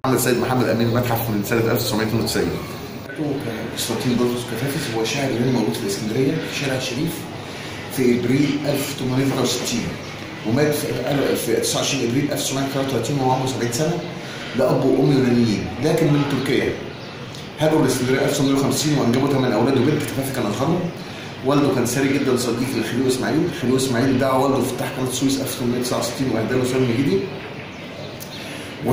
محمد سيد محمد امين متحف من سنه 1992. قسطنطين بطرس كفافس هو شاعر يوناني موجود في الاسكندريه في شارع الشريف في ابريل 1863 ومات في 29 ابريل 1933 وهو عنده 70 سنه. ده اب وام يونانيين لكن من تركيا. هاجروا الاسكندريه 1950 وانجبوا 8 اولاد وبنت. كفافي كان اصغرهم. والده كان ثري جدا صديق لخليل اسماعيل. خليل اسماعيل دعا والده في فتح قناه السويس 1869 واهدى له سلم جديد. و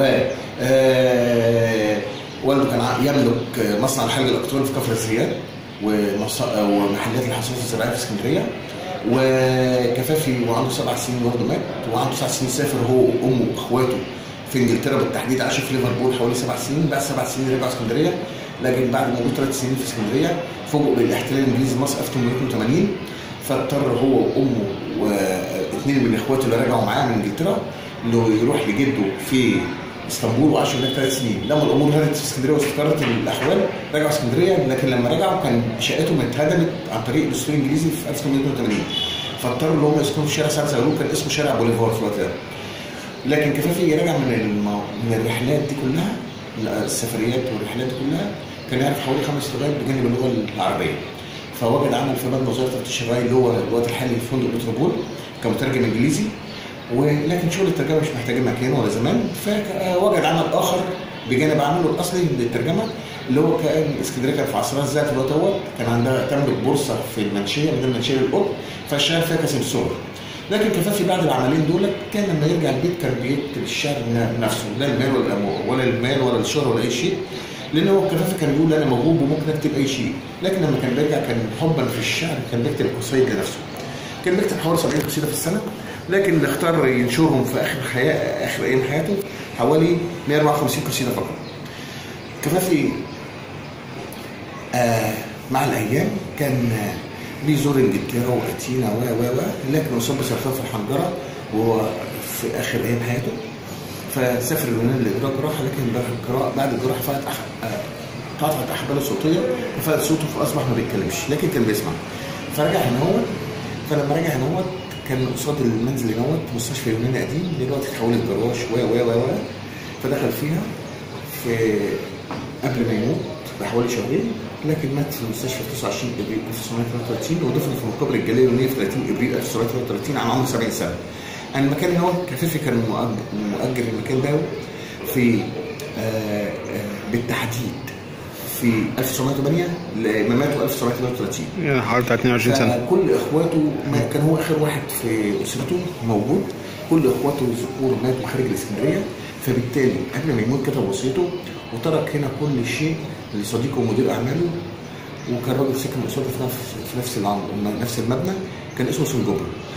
والده كان يملك مصنع الحلق الالكتروني في كفر الزيات ومحلات الحصاد الزراعيه في اسكندريه. وكفافي وعنده 7 سنين برضه مات، وعنده 9 سنين سافر هو وامه واخواته في انجلترا بالتحديد. عاش في ليفربول حوالي 7 سنين. بعد 7 سنين رجعوا اسكندريه، لكن بعد موجود 3 سنين في اسكندريه فوجئوا بالاحتلال الانجليزي لمصر 1882. فاضطر هو وامه واثنين من اخواته اللي رجعوا معاه من انجلترا انه يروح لجده في اسطنبول وعاشوا هناك 3 سنين. لما الامور هدت في اسكندريه واستقرت الاحوال رجعوا اسكندريه، لكن لما رجعوا كان شقتهم اتهدمت عن طريق الدستور الانجليزي في 1882. فاضطروا ان هم يسكنوا في شارع سعد زغلول كان اسمه شارع بوليفار في الوقت ده. لكن كفافي رجع من الرحلات دي كلها، السفريات والرحلات دي كلها، كان يعرف حوالي 5 لغات بجانب اللغه العربيه. فوجد عمل في باب وزاره تفتيش الري اللي هو الوقت الحالي في فندق متروبول كمترجم انجليزي، ولكن شغل الترجمه مش محتاجين مكان ولا زمان. فوجد عمل اخر بجانب عمله الاصلي للترجمه اللي هو كان اسكندريه كان في عصرها الذهبي في الوقت دوت، كان عندها تملك بورصه في المنشيه بدل المنشيه للقط، فاشتغل فيها كسمسار. لكن كفافي بعد العملين دول كان لما يرجع البيت كان بيكتب الشعر نفسه، لا المال ولا المال ولا الشهره ولا اي شيء، لان هو كفافي كان بيقول انا موهوب وممكن اكتب اي شيء. لكن لما كان بيرجع كان حبا في الشعر كان بيكتب قصايد لنفسه. كان بيكتب حوالي 70 قصيده في السنه، لكن اللي اختار ينشرهم في اخر ايام حياته حوالي 154 قصيده فقط. كفافي مع الايام كان بيزور انجلترا واتينا لكن اصاب بسرطان في الحنجره وهو في اخر ايام حياته. فسافر اليونان لاجراء جراحه، لكن بعد الجراحه قطعت احباله الصوتيه وفقد صوته فاصبح ما بيتكلمش، لكن كان بيسمع. فرجع هنا هو، فلما رجع هنا هو كان قصاد المنزل هنا مستشفى يوناني قديم دلوقتي اتحولت جراج فدخل فيها في قبل ما يموت بحوالي شهرين، لكن مات في المستشفى في 29 ابريل 1933 ودفن في مقابر الجاليه اليونانيه في 30 ابريل 1933 عن عمر 70 سنه. المكان هنا كفافي كان مؤجر المكان ده في بالتحديد في 1908 لمماته 1933 يعني حوالي 22 سنه. كل اخواته كان هو اخر واحد في اسرته موجود، كل اخواته الذكور ماتوا خارج الاسكندريه، فبالتالي قبل ما يموت كتب وصيته وترك هنا كل شيء لصديقه ومدير اعماله. وكان راجل ساكن قصاده في نفس المبنى كان اسمه سنجوبر.